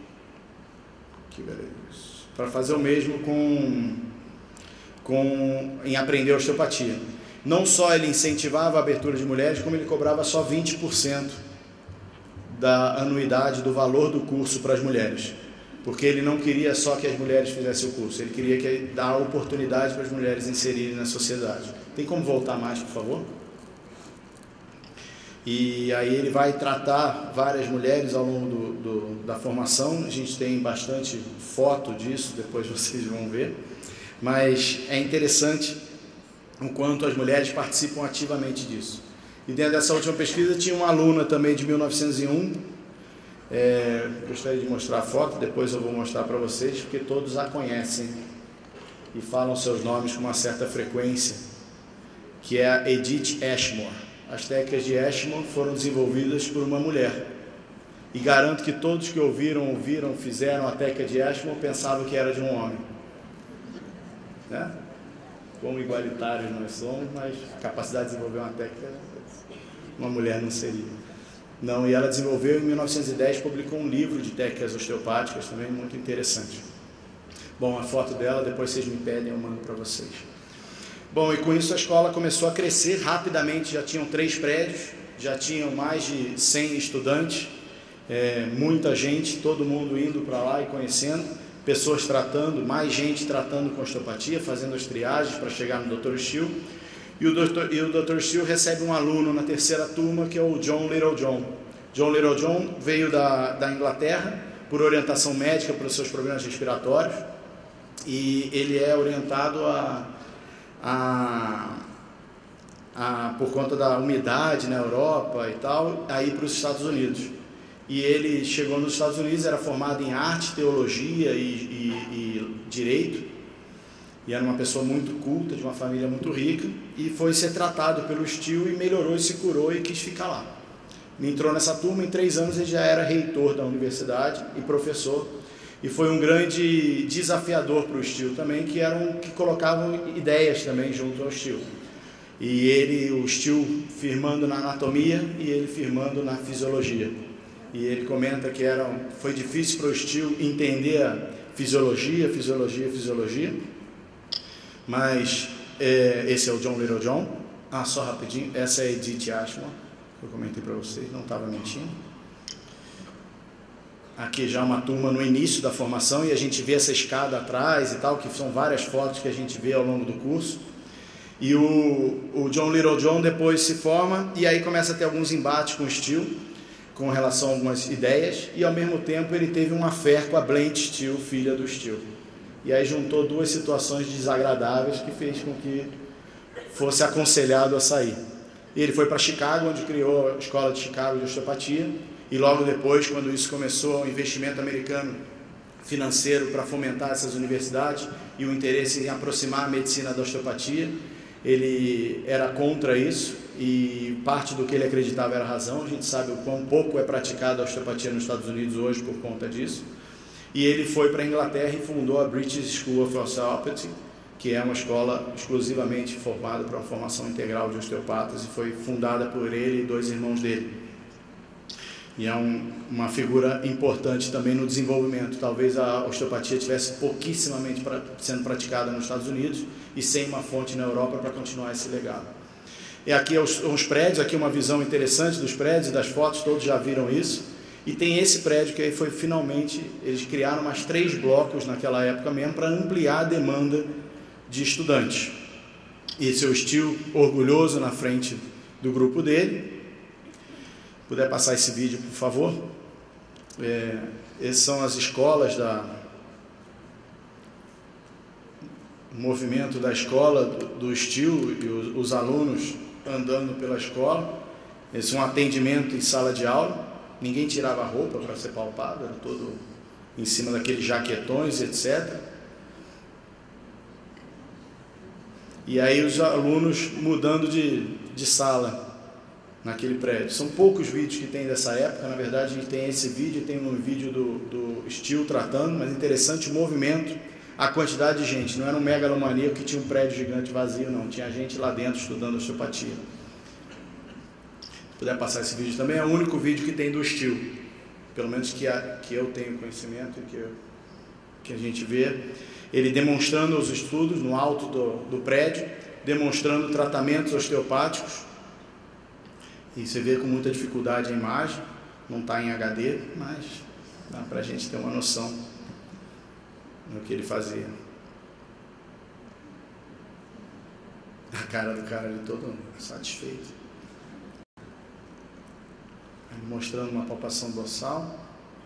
em aprender osteopatia. Não só ele incentivava a abertura de mulheres, como ele cobrava só 20% da anuidade, do valor do curso para as mulheres, porque ele não queria só que as mulheres fizessem o curso, ele queria dar oportunidade para as mulheres inserirem na sociedade. Tem como voltar mais, por favor? E aí ele vai tratar várias mulheres ao longo da formação. A gente tem bastante foto disso, depois vocês vão ver, mas é interessante o quanto as mulheres participam ativamente disso. E dentro dessa última pesquisa tinha uma aluna também de 1901, gostaria de mostrar a foto, depois eu vou mostrar para vocês, porque todos a conhecem e falam seus nomes com uma certa frequência, que é a Edith Ashmore. As técnicas de Ashmore foram desenvolvidas por uma mulher, e garanto que todos que ouviram, fizeram a técnica de Ashmore pensavam que era de um homem, né? Como igualitários nós somos, mas a capacidade de desenvolver uma técnica, uma mulher não seria. Não, e ela desenvolveu em 1910, publicou um livro de técnicas osteopáticas também muito interessante. Bom, a foto dela, depois vocês me pedem, eu mando para vocês. Bom, e com isso a escola começou a crescer rapidamente, já tinham 3 prédios, já tinham mais de 100 estudantes, muita gente, todo mundo indo para lá e conhecendo, pessoas tratando, mais gente tratando com osteopatia, fazendo as triagens para chegar no Dr. Steele. E o Dr. Steele recebe um aluno na 3ª turma, que é o John Littlejohn. John Littlejohn veio da Inglaterra por orientação médica para os seus problemas respiratórios, e ele é orientado por conta da umidade na Europa e tal, a ir para os Estados Unidos. E ele chegou nos Estados Unidos, era formado em arte, teologia e direito, e era uma pessoa muito culta, de uma família muito rica, e foi ser tratado pelo Steele e melhorou e se curou e quis ficar lá. Entrou nessa turma, em 3 anos ele já era reitor da universidade e professor, e foi um grande desafiador para o Steele também, que colocavam ideias também junto ao Steele. E o Steele firmando na anatomia e ele firmando na fisiologia. E ele comenta que foi difícil para o Steele entender a fisiologia, mas esse é o John Littlejohn. Só rapidinho, essa é a Edith Ashmore, que eu comentei para vocês, não estava mentindo. Aqui já uma turma no início da formação, e a gente vê essa escada atrás e tal, que são várias fotos que a gente vê ao longo do curso. E o John Littlejohn depois se forma, e aí começa a ter alguns embates com o Steele, com relação a algumas ideias, e ao mesmo tempo ele teve um affair com a Blanche Steele, filha do Steele. E aí juntou duas situações desagradáveis que fez com que fosse aconselhado a sair. E ele foi para Chicago, onde criou a Escola de Chicago de Osteopatia, e logo depois, quando isso começou, o investimento americano financeiro para fomentar essas universidades e o interesse em aproximar a medicina da osteopatia, ele era contra isso, e parte do que ele acreditava era razão. A gente sabe o quão pouco é praticada a osteopatia nos Estados Unidos hoje por conta disso. E ele foi para a Inglaterra e fundou a British School of Osteopathy, que é uma escola exclusivamente formada para uma formação integral de osteopatas, e foi fundada por ele e dois irmãos dele. E é uma figura importante também no desenvolvimento. Talvez a osteopatia tivesse pouquissimamente sendo praticada nos Estados Unidos e sem uma fonte na Europa para continuar esse legado. E aqui os prédios, aqui uma visão interessante dos prédios e das fotos, todos já viram isso. E tem esse prédio que aí foi finalmente, eles criaram mais 3 blocos naquela época mesmo para ampliar a demanda de estudantes. E seu Steele orgulhoso na frente do grupo dele. Puder passar esse vídeo, por favor. Essas são as escolas o movimento da escola do Steele e os alunos andando pela escola. Esse é um atendimento em sala de aula. Ninguém tirava a roupa para ser palpado, era todo em cima daqueles jaquetões, etc. E aí os alunos mudando de sala naquele prédio. São poucos vídeos que tem dessa época. Na verdade, a gente tem esse vídeo, tem um vídeo do Steele tratando, mas interessante o movimento, a quantidade de gente. Não era um megalomaníaco que tinha um prédio gigante vazio, não. Tinha gente lá dentro estudando osteopatia. Se puder passar esse vídeo também, é o único vídeo que tem do Steele, pelo menos que eu tenho conhecimento e que a gente vê. Ele demonstrando os estudos no alto do prédio, demonstrando tratamentos osteopáticos. E você vê com muita dificuldade a imagem, não está em HD, mas dá para a gente ter uma noção do que ele fazia. A cara do cara ali todo satisfeito. Ele mostrando uma palpação dorsal.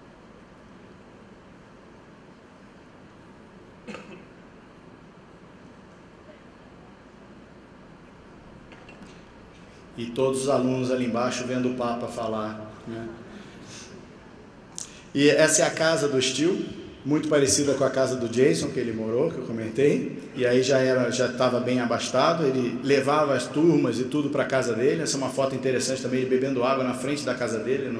E todos os alunos ali embaixo vendo o Papa falar, né? E essa é a casa do Steele, muito parecida com a casa do Jason, que ele morou, que eu comentei. E aí já estava bem abastado, ele levava as turmas e tudo para a casa dele. Essa é uma foto interessante também, ele bebendo água na frente da casa dele.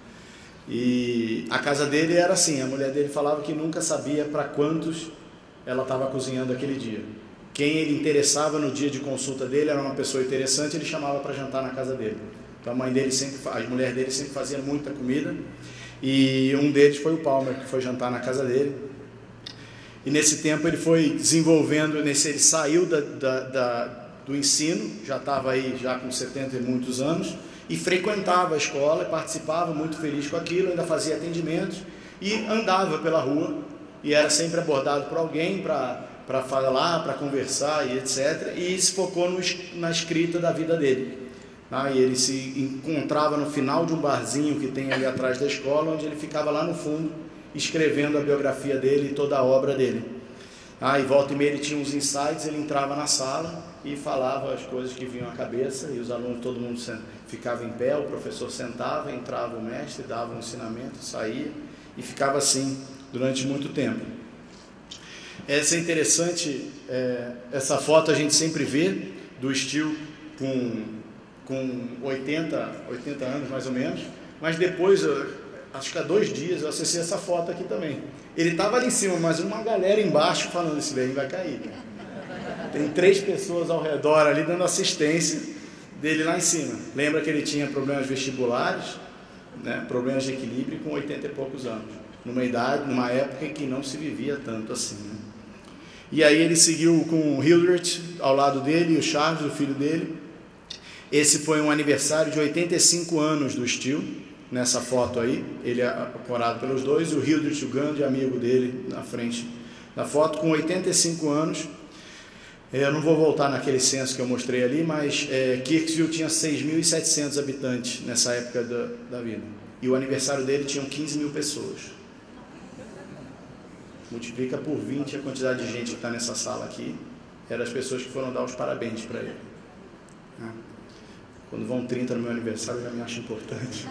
E a casa dele era assim, a mulher dele falava que nunca sabia para quantos ela estava cozinhando aquele dia. Quem ele interessava no dia de consulta dele era uma pessoa interessante, ele chamava para jantar na casa dele. Então a mulher dele sempre fazia muita comida, e um deles foi o Palmer, que foi jantar na casa dele. E nesse tempo ele foi desenvolvendo, ele saiu do ensino, já estava aí já com 70 e muitos anos, e frequentava a escola, participava, muito feliz com aquilo, ainda fazia atendimentos, e andava pela rua, e era sempre abordado por alguém para falar, para conversar e etc. E se focou na escrita da vida dele. E ele se encontrava no final de um barzinho que tem ali atrás da escola, onde ele ficava lá no fundo, escrevendo a biografia dele e toda a obra dele. E volta e meia ele tinha uns insights, ele entrava na sala e falava as coisas que vinham à cabeça, e os alunos, todo mundo ficava em pé, o professor sentava, entrava o mestre, dava um ensinamento, saía, e ficava assim durante muito tempo. Essa é interessante, essa foto a gente sempre vê do Steele com 80 anos mais ou menos, mas depois, acho que há 2 dias eu acessei essa foto aqui também. Ele estava ali em cima, mas uma galera embaixo falando, esse velho vai cair. Tem 3 pessoas ao redor ali dando assistência dele lá em cima. Lembra que ele tinha problemas vestibulares, né, problemas de equilíbrio com 80 e poucos anos, numa época em que não se vivia tanto assim, né? E aí ele seguiu com o Hildreth ao lado dele, e o Charles, o filho dele, Esse foi um aniversário de 85 anos do Steele, nessa foto aí, ele é acorado pelos dois, e o Hildreth, o grande amigo dele, na frente da foto, com 85 anos. Eu não vou voltar naquele censo que eu mostrei ali, mas Kirksville tinha 6.700 habitantes nessa época da vida. E o aniversário dele tinham 15 mil pessoas. Multiplica por 20 a quantidade de gente que está nessa sala aqui. Eram as pessoas que foram dar os parabéns para ele. Quando vão 30 no meu aniversário, eu já me acho importante.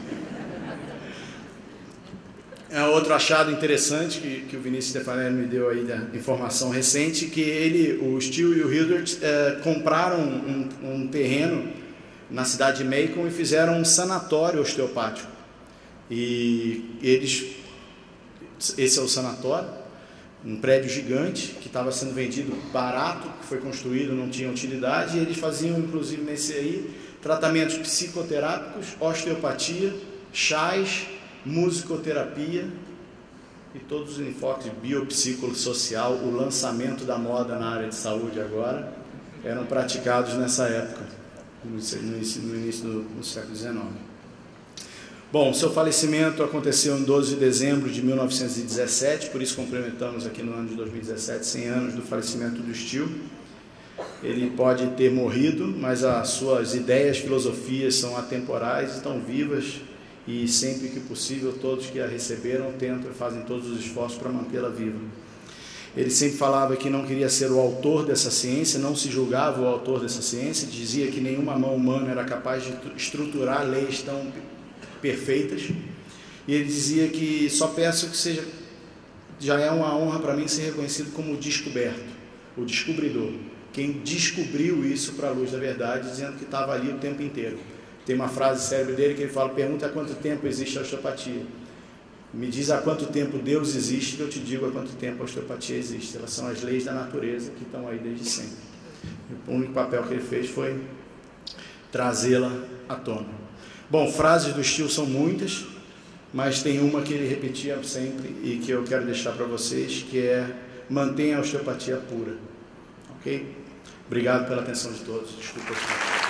Outro achado interessante que o Vinícius Stefanelli me deu aí da informação recente, que o Steele e o Hildreth compraram um terreno na cidade de Macon e fizeram um sanatório osteopático. E esse é o sanatório, um prédio gigante que estava sendo vendido barato, que foi construído, não tinha utilidade, e eles faziam, inclusive nesse aí, tratamentos psicoterápicos, osteopatia, chás, musicoterapia e todos os enfoques biopsicossocial, o lançamento da moda na área de saúde agora, eram praticados nessa época, no início do século XIX. Bom, seu falecimento aconteceu em 12 de dezembro de 1917, por isso complementamos aqui no ano de 2017, 100 anos do falecimento do Steele. Ele pode ter morrido, mas as suas ideias, filosofias são atemporais, estão vivas, e sempre que possível todos que a receberam tentam e fazem todos os esforços para mantê-la viva. Ele sempre falava que não queria ser o autor dessa ciência, não se julgava o autor dessa ciência, dizia que nenhuma mão humana era capaz de estruturar leis tão perfeitas, e ele dizia que só peço que já é uma honra para mim ser reconhecido como o descoberto, o descobridor, quem descobriu isso para a luz da verdade, dizendo que estava ali o tempo inteiro. Tem uma frase célebre dele que ele fala: pergunta há quanto tempo existe a osteopatia. Me diz há quanto tempo Deus existe, que eu te digo há quanto tempo a osteopatia existe. Elas são as leis da natureza que estão aí desde sempre. O único papel que ele fez foi trazê-la à tona. Bom, frases do Steele são muitas, mas tem uma que ele repetia sempre e que eu quero deixar para vocês, que é: mantenha a osteopatia pura. Ok? Obrigado pela atenção de todos. Desculpa.